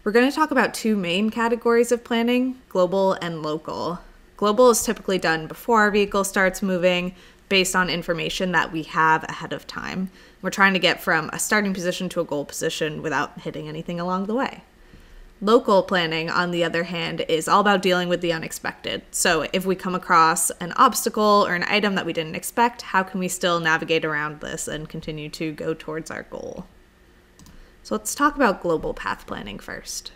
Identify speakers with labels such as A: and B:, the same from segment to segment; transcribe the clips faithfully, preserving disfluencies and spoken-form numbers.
A: We're going to talk about two main categories of planning, global and local. Global is typically done before our vehicle starts moving based on information that we have ahead of time. We're trying to get from a starting position to a goal position without hitting anything along the way. Local planning, on the other hand, is all about dealing with the unexpected. So if we come across an obstacle or an item that we didn't expect, how can we still navigate around this and continue to go towards our goal? So let's talk about global path planning first.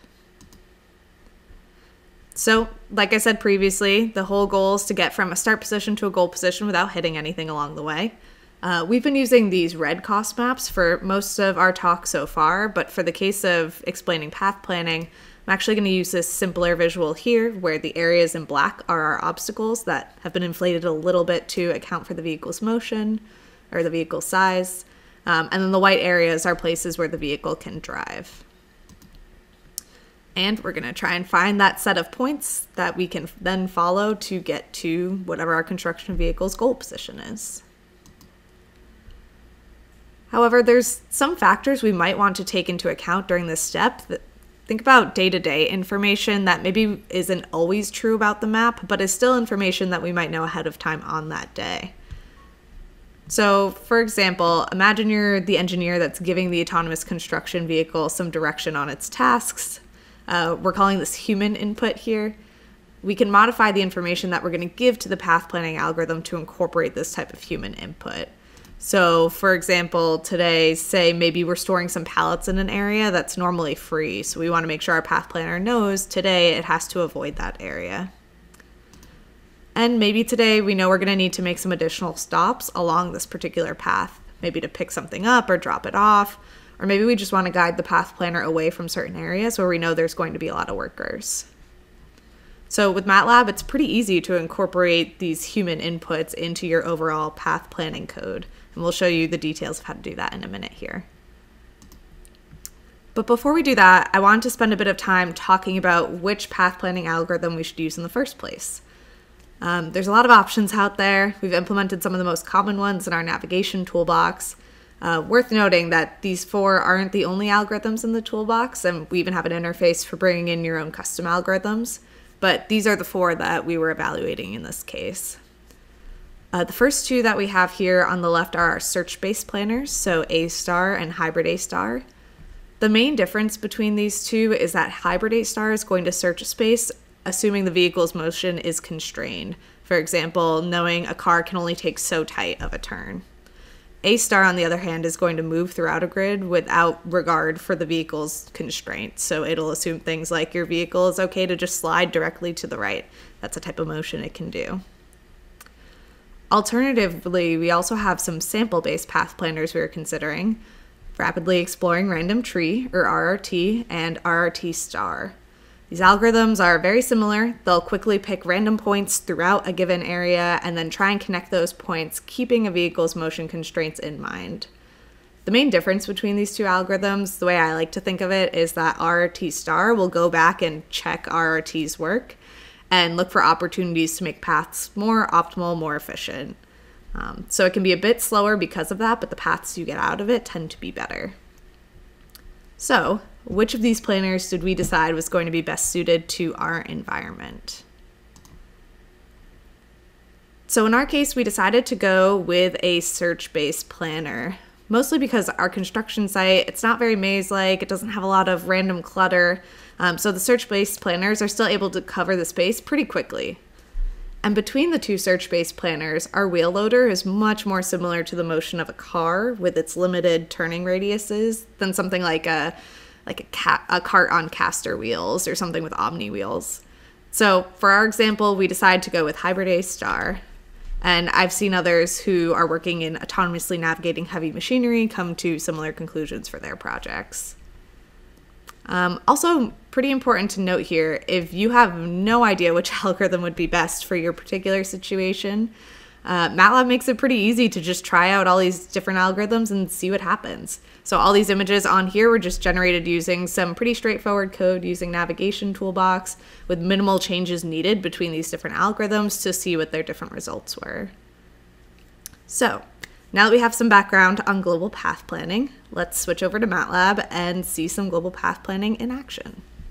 A: So, like I said previously, the whole goal is to get from a start position to a goal position without hitting anything along the way. Uh, we've been using these red cost maps for most of our talk so far, but for the case of explaining path planning, I'm actually going to use this simpler visual here, where the areas in black are our obstacles that have been inflated a little bit to account for the vehicle's motion or the vehicle's size. Um, and then the white areas are places where the vehicle can drive. And we're going to try and find that set of points that we can then follow to get to whatever our construction vehicle's goal position is. However, there's some factors we might want to take into account during this step. Think about day-to-day information that maybe isn't always true about the map, but is still information that we might know ahead of time on that day. So, for example, imagine you're the engineer that's giving the autonomous construction vehicle some direction on its tasks. Uh, we're calling this human input here. We can modify the information that we're going to give to the path planning algorithm to incorporate this type of human input. So, for example, today, say maybe we're storing some pallets in an area that's normally free. So we want to make sure our path planner knows today it has to avoid that area. And maybe today we know we're going to need to make some additional stops along this particular path, maybe to pick something up or drop it off, or maybe we just want to guide the path planner away from certain areas where we know there's going to be a lot of workers. So with MATLAB, it's pretty easy to incorporate these human inputs into your overall path planning code, and we'll show you the details of how to do that in a minute here. But before we do that, I want to spend a bit of time talking about which path planning algorithm we should use in the first place. Um, there's a lot of options out there. We've implemented some of the most common ones in our navigation toolbox. Uh, worth noting that these four aren't the only algorithms in the toolbox, and we even have an interface for bringing in your own custom algorithms, but these are the four that we were evaluating in this case. Uh, the first two that we have here on the left are our search-based planners, so A star and hybrid A star. The main difference between these two is that hybrid A star is going to search a space assuming the vehicle's motion is constrained. For example, knowing a car can only take so tight of a turn. A star, on the other hand, is going to move throughout a grid without regard for the vehicle's constraints. So it'll assume things like your vehicle is okay to just slide directly to the right. That's a type of motion it can do. Alternatively, we also have some sample-based path planners we are considering: rapidly exploring random tree, or R R T, and R R T star. These algorithms are very similar. They'll quickly pick random points throughout a given area and then try and connect those points, keeping a vehicle's motion constraints in mind. The main difference between these two algorithms, the way I like to think of it, is that R R T star will go back and check R R T's work and look for opportunities to make paths more optimal, more efficient. Um, so it can be a bit slower because of that, but the paths you get out of it tend to be better. So, which of these planners did we decide was going to be best suited to our environment? So in our case, we decided to go with a search-based planner, mostly because our construction site, it's not very maze-like, it doesn't have a lot of random clutter, um, so the search-based planners are still able to cover the space pretty quickly. And between the two search-based planners, our wheel loader is much more similar to the motion of a car with its limited turning radiuses than something like a like a, ca a cart on caster wheels or something with omni wheels. So for our example, we decided to go with hybrid A star. And I've seen others who are working in autonomously navigating heavy machinery come to similar conclusions for their projects. Um, also, pretty important to note here, if you have no idea which algorithm would be best for your particular situation, uh, MATLAB makes it pretty easy to just try out all these different algorithms and see what happens. So all these images on here were just generated using some pretty straightforward code using navigation toolbox with minimal changes needed between these different algorithms to see what their different results were. So now that we have some background on global path planning, let's switch over to MATLAB and see some global path planning in action.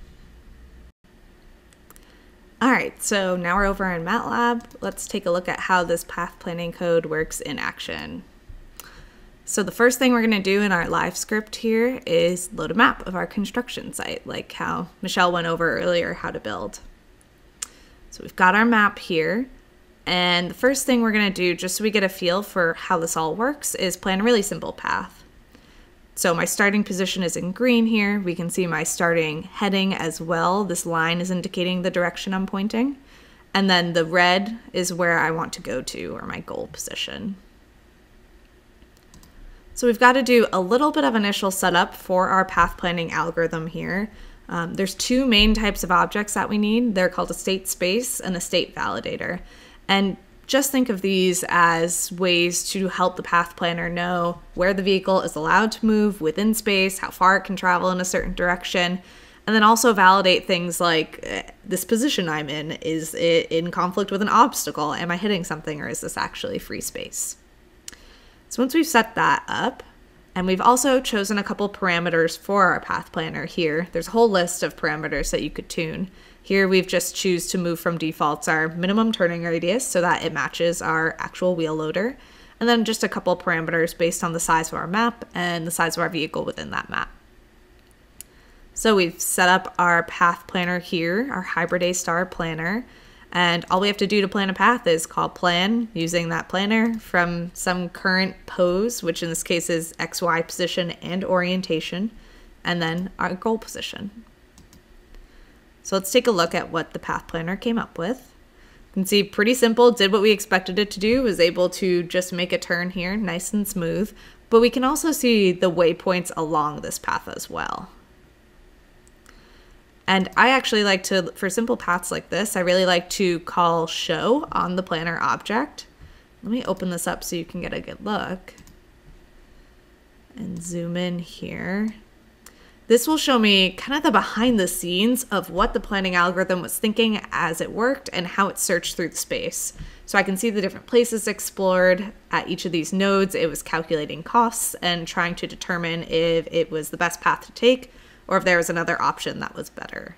A: All right, so now we're over in MATLAB. Let's take a look at how this path planning code works in action. So the first thing we're going to do in our live script here is load a map of our construction site, like how Michelle went over earlier how to build. So we've got our map here, and the first thing we're going to do, just so we get a feel for how this all works, is plan a really simple path. So my starting position is in green here. We can see my starting heading as well. This line is indicating the direction I'm pointing. And then the red is where I want to go to, or my goal position. So we've got to do a little bit of initial setup for our path planning algorithm here. Um, there's two main types of objects that we need. They're called a state space and a state validator. And just think of these as ways to help the path planner know where the vehicle is allowed to move within space, how far it can travel in a certain direction, and then also validate things like uh, this position I'm in. Is it in conflict with an obstacle? Am I hitting something, or is this actually free space? So once we've set that up, and we've also chosen a couple parameters for our path planner here, there's a whole list of parameters that you could tune. Here we've just choose to move from defaults our minimum turning radius so that it matches our actual wheel loader, and then just a couple parameters based on the size of our map and the size of our vehicle within that map. So we've set up our path planner here, our hybrid A star planner, and all we have to do to plan a path is call plan using that planner from some current pose, which in this case is X Y position and orientation, and then our goal position. So let's take a look at what the path planner came up with. You can see pretty simple, did what we expected it to do, was able to just make a turn here, nice and smooth, but we can also see the waypoints along this path as well. And I actually like to, for simple paths like this, I really like to call show on the planner object. Let me open this up so you can get a good look. And zoom in here. This will show me kind of the behind the scenes of what the planning algorithm was thinking as it worked and how it searched through the space. So I can see the different places explored at each of these nodes. It was calculating costs and trying to determine if it was the best path to take or if there was another option that was better.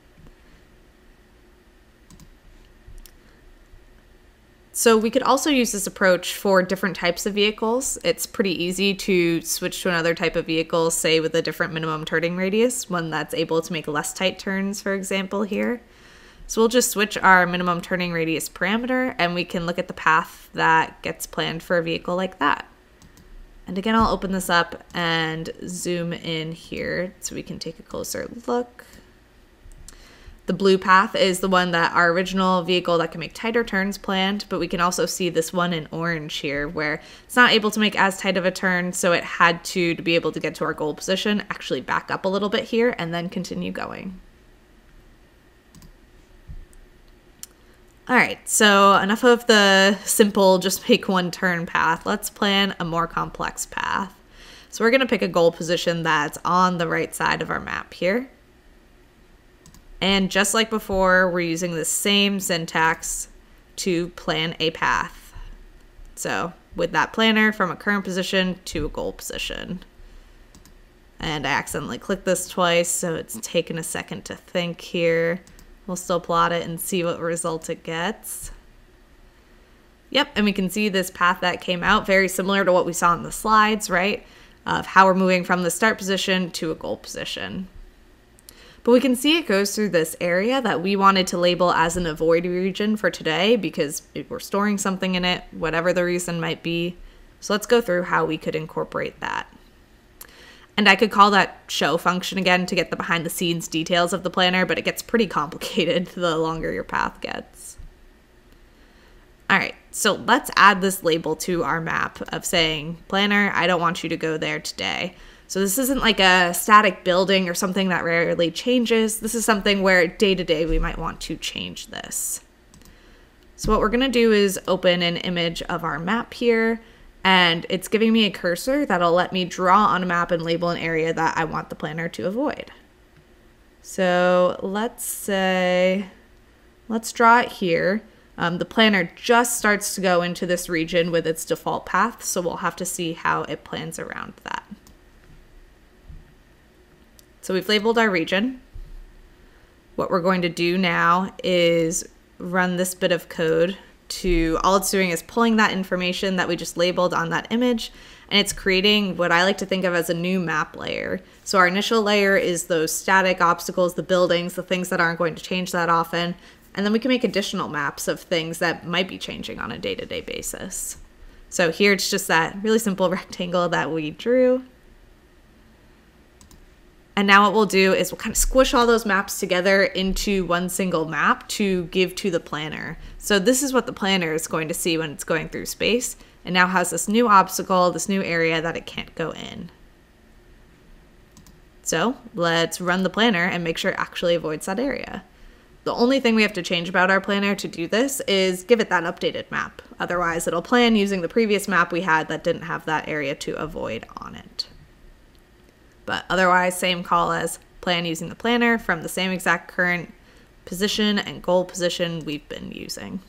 A: So we could also use this approach for different types of vehicles. It's pretty easy to switch to another type of vehicle, say with a different minimum turning radius, one that's able to make less tight turns, for example, here. So we'll just switch our minimum turning radius parameter, and we can look at the path that gets planned for a vehicle like that. And again, I'll open this up and zoom in here so we can take a closer look. The blue path is the one that our original vehicle that can make tighter turns planned, but we can also see this one in orange here where it's not able to make as tight of a turn, so it had to, to be able to get to our goal position, actually back up a little bit here and then continue going. All right, so enough of the simple just make one turn path. Let's plan a more complex path. So we're gonna pick a goal position that's on the right side of our map here. And just like before, we're using the same syntax to plan a path. So with that planner from a current position to a goal position. And I accidentally clicked this twice, so it's taken a second to think here. We'll still plot it and see what result it gets. Yep, and we can see this path that came out, very similar to what we saw in the slides, right? Of how we're moving from the start position to a goal position. But we can see it goes through this area that we wanted to label as an avoid region for today because we're storing something in it, whatever the reason might be. So let's go through how we could incorporate that. And I could call that show function again to get the behind the scenes details of the planner, but it gets pretty complicated the longer your path gets. All right, so let's add this label to our map of saying, planner, I don't want you to go there today. So this isn't like a static building or something that rarely changes. This is something where day to day we might want to change this. So what we're gonna do is open an image of our map here, and it's giving me a cursor that'll let me draw on a map and label an area that I want the planner to avoid. So let's say, let's draw it here. Um, the planner just starts to go into this region with its default path, so we'll have to see how it plans around that. So we've labeled our region. What we're going to do now is run this bit of code to, all it's doing is pulling that information that we just labeled on that image, and it's creating what I like to think of as a new map layer. So our initial layer is those static obstacles, the buildings, the things that aren't going to change that often, and then we can make additional maps of things that might be changing on a day-to-day basis. So here it's just that really simple rectangle that we drew. And now what we'll do is we'll kind of squish all those maps together into one single map to give to the planner. So this is what the planner is going to see when it's going through space. It now has this new obstacle, this new area that it can't go in. So let's run the planner and make sure it actually avoids that area. The only thing we have to change about our planner to do this is give it that updated map. Otherwise, it'll plan using the previous map we had that didn't have that area to avoid on it. But otherwise, same call as plan using the planner from the same exact current position and goal position we've been using.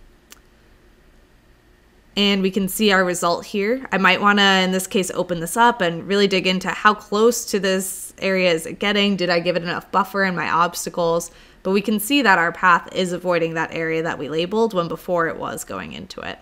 A: And we can see our result here. I might want to, in this case, open this up and really dig into how close to this area is it getting. Did I give it enough buffer in my obstacles? But we can see that our path is avoiding that area that we labeled when before it was going into it.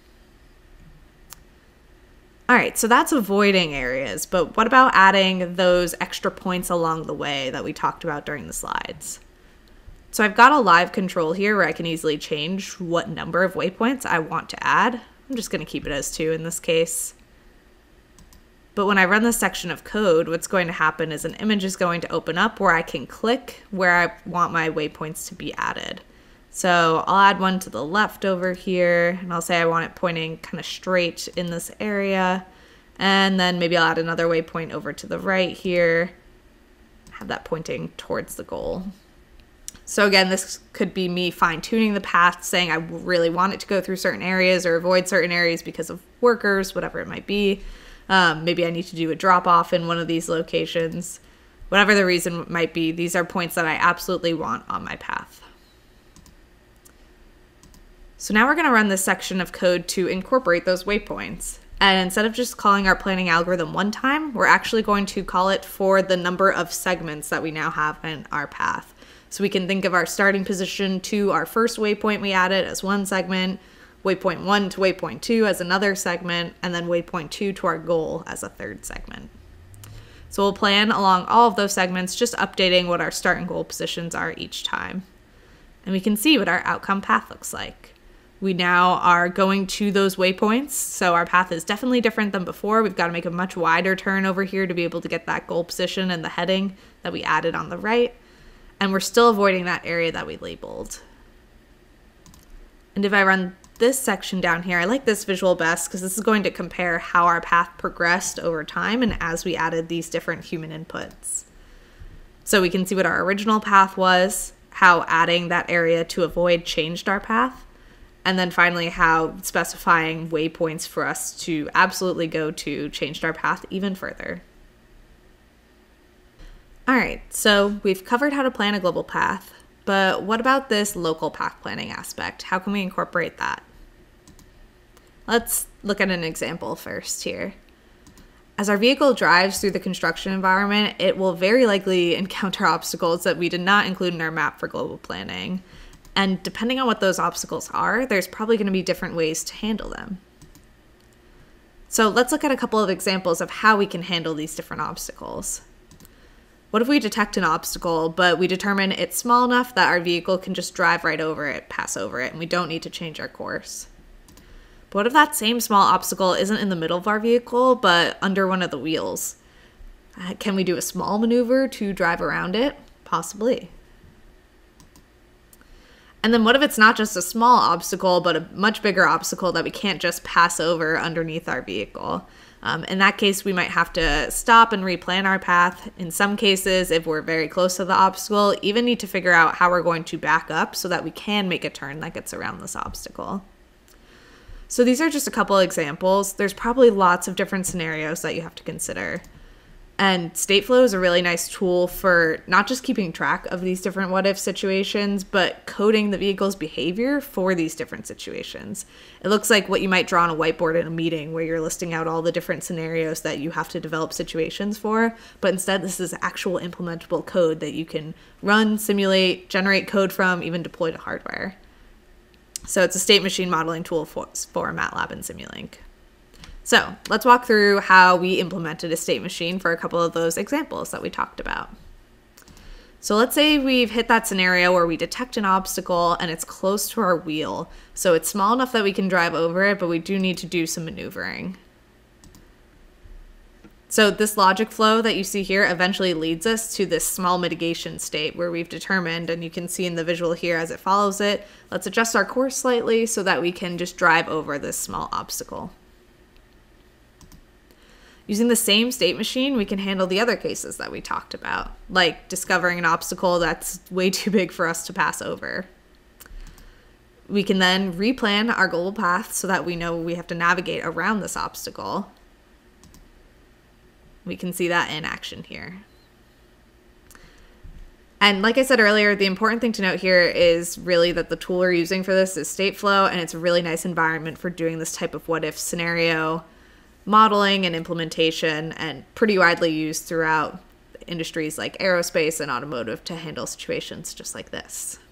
A: All right, so that's avoiding areas, but what about adding those extra points along the way that we talked about during the slides? So I've got a live control here where I can easily change what number of waypoints I want to add. I'm just going to keep it as two in this case. But when I run this section of code, what's going to happen is an image is going to open up where I can click where I want my waypoints to be added. So I'll add one to the left over here, and I'll say I want it pointing kind of straight in this area. And then maybe I'll add another waypoint over to the right here, have that pointing towards the goal. So again, this could be me fine-tuning the path, saying I really want it to go through certain areas or avoid certain areas because of workers, whatever it might be. Um, maybe I need to do a drop-off in one of these locations. Whatever the reason might be, these are points that I absolutely want on my path. So now we're going to run this section of code to incorporate those waypoints. And instead of just calling our planning algorithm one time, we're actually going to call it for the number of segments that we now have in our path. So we can think of our starting position to our first waypoint we added as one segment, waypoint one to waypoint two as another segment, and then waypoint two to our goal as a third segment. So we'll plan along all of those segments, just updating what our start and goal positions are each time. And we can see what our outcome path looks like. We now are going to those waypoints, so our path is definitely different than before. We've got to make a much wider turn over here to be able to get that goal position and the heading that we added on the right. And we're still avoiding that area that we labeled. And if I run this section down here, I like this visual best because this is going to compare how our path progressed over time and as we added these different human inputs. So we can see what our original path was, how adding that area to avoid changed our path, and then finally how specifying waypoints for us to absolutely go to changed our path even further. All right, so we've covered how to plan a global path, but what about this local path planning aspect? How can we incorporate that? Let's look at an example first here. As our vehicle drives through the construction environment, it will very likely encounter obstacles that we did not include in our map for global planning. And depending on what those obstacles are, there's probably going to be different ways to handle them. So let's look at a couple of examples of how we can handle these different obstacles. What if we detect an obstacle, but we determine it's small enough that our vehicle can just drive right over it, pass over it, and we don't need to change our course? But what if that same small obstacle isn't in the middle of our vehicle, but under one of the wheels? Uh, can we do a small maneuver to drive around it? Possibly. And then what if it's not just a small obstacle, but a much bigger obstacle that we can't just pass over underneath our vehicle? Um, in that case, we might have to stop and replan our path. In some cases, if we're very close to the obstacle, even need to figure out how we're going to back up so that we can make a turn that gets around this obstacle. So these are just a couple examples. There's probably lots of different scenarios that you have to consider. And Stateflow is a really nice tool for not just keeping track of these different what-if situations, but coding the vehicle's behavior for these different situations. It looks like what you might draw on a whiteboard in a meeting where you're listing out all the different scenarios that you have to develop situations for, but instead this is actual implementable code that you can run, simulate, generate code from, even deploy to hardware. So it's a state machine modeling tool for, for MATLAB and Simulink. So let's walk through how we implemented a state machine for a couple of those examples that we talked about. So let's say we've hit that scenario where we detect an obstacle and it's close to our wheel. So it's small enough that we can drive over it, but we do need to do some maneuvering. So this logic flow that you see here eventually leads us to this small mitigation state where we've determined, and you can see in the visual here as it follows it, let's adjust our course slightly so that we can just drive over this small obstacle. Using the same state machine, we can handle the other cases that we talked about, like discovering an obstacle that's way too big for us to pass over. We can then replan our global path so that we know we have to navigate around this obstacle. We can see that in action here. And like I said earlier, the important thing to note here is really that the tool we're using for this is Stateflow, and it's a really nice environment for doing this type of what-if scenario modeling and implementation, and pretty widely used throughout industries like aerospace and automotive to handle situations just like this.